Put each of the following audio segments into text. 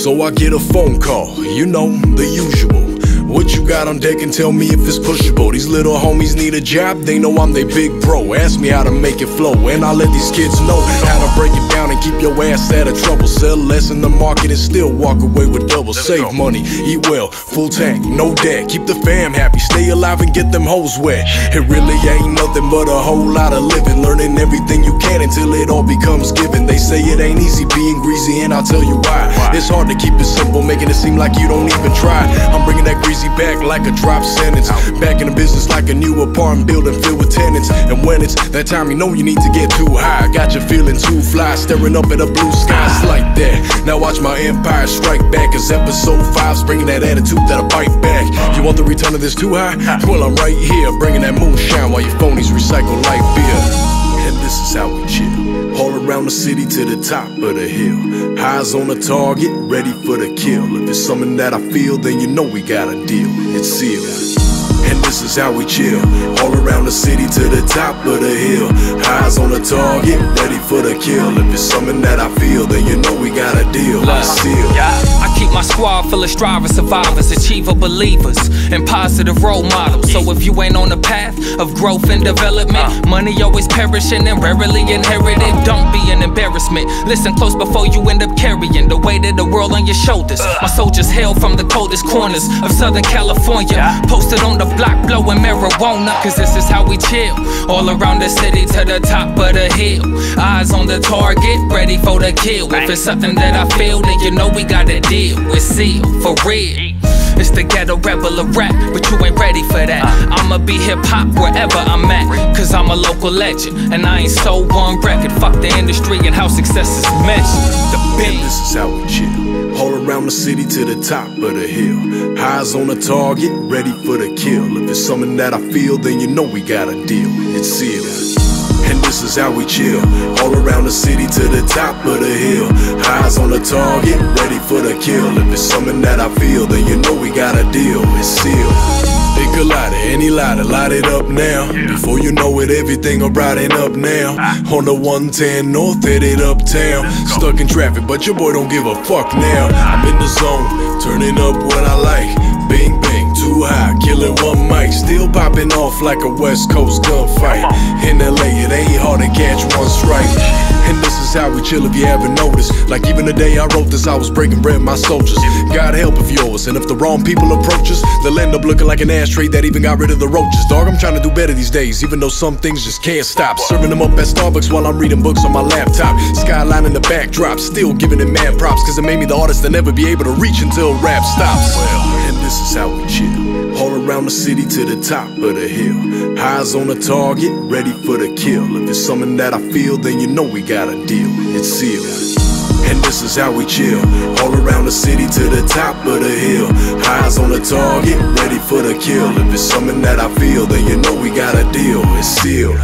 So I get a phone call, you know, the usual. What you got on deck and tell me if it's pushable. These little homies need a job, they know I'm their big bro. Ask me how to make it flow, and I let these kids know how to break it down and keep your ass out of trouble. Sell less in the market and still walk away with double. Save money, eat well, full tank, no debt. Keep the fam happy, stay alive and get them hoes wet. It really ain't nothing but a whole lot of living. Learning everything you can until it all becomes given. They say it ain't easy being greasy, and I'll tell you why. It's hard to keep it simple, making it seem like you don't even try. I'm bringing that greasy back like a drop sentence. Back in the business like a new apartment building filled with tenants. And when it's that time, you know you need to get too high. Got you feeling too fly, staring up at the blue skies like that. Now watch my empire strike back, cause episode 5's bringing that attitude that'll bite back. You want the return of this too high? Well, I'm right here, bringing that moonshine while your phonies recycle light beer. And this is how we chill, all around the city to the top of the hill. Eyes on the target, ready for the kill. If it's something that I feel, then you know we got a deal. It's sealed. And this is how we chill, all around the city to the top of the hill. Eyes on the target, ready for the kill. If it's something that I feel, then you know we got a deal. It's sealed. I keep my squad full of strivers, survivors, achiever believers, and positive role models. So if you ain't on the path of growth and development, money always perishing and rarely inherited. Don't be an embarrassment. Listen close before you end up carrying the weight of the world on your shoulders. My soldiers hail from the coldest corners of Southern California, posted on the block blowing marijuana. Cause this is how we chill, all around the city to the top of the hill. Eyes on the target, ready for the kill. If it's something that I feel, then you know we got a deal. It's sealed, for real. It's the ghetto rebel of rap, but you ain't ready for that. I'ma be hip-hop wherever I'm at, cause I'm a local legend, and I ain't sold one record. Fuck the industry and how success is measured. And this is how we chill, all around the city to the top of the hill. Eyes on the target, ready for the kill. If it's something that I feel, then you know we got a deal. It's sealed. And this is how we chill, all around the city to the top of the hill. Eyes on the target, ready for the kill. If it's something that I feel, then you know we got a deal. It's sealed. Pick a lighter, any lighter, light it up now. Before you know it, everything will brighten up now. On the 110 North, headed uptown. Stuck in traffic, but your boy don't give a fuck now. I'm in the zone, turning up what I like. Bing bang, too high, killing one mic. Still popping off like a West Coast gunfight. In LA, it ain't hard to catch one strike. And this is how we chill if you haven't noticed. Like even the day I wrote this, I was breaking bread with my soldiers. God help if you owe us, and if the wrong people approach us, they'll end up looking like an ashtray that even got rid of the roaches. Dog, I'm trying to do better these days, even though some things just can't stop. Serving them up at Starbucks while I'm reading books on my laptop. Skyline in the backdrop, still giving it mad props, cause it made me the artist that never be able to reach until rap stops. And this is how we chill, all around the city to the top of the hill. Eyes on the target, ready for the kill. If it's something that I feel, then you know we got a deal. It's sealed. And this is how we chill, all around the city to the top of the hill. Eyes on the target, ready for the kill. If it's something that I feel, then you know we got a deal. It's sealed.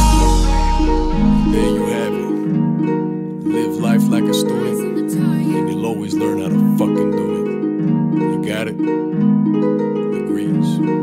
There you have it. Live life like a student, and you'll always learn how to fucking do it. You got it? Degrees.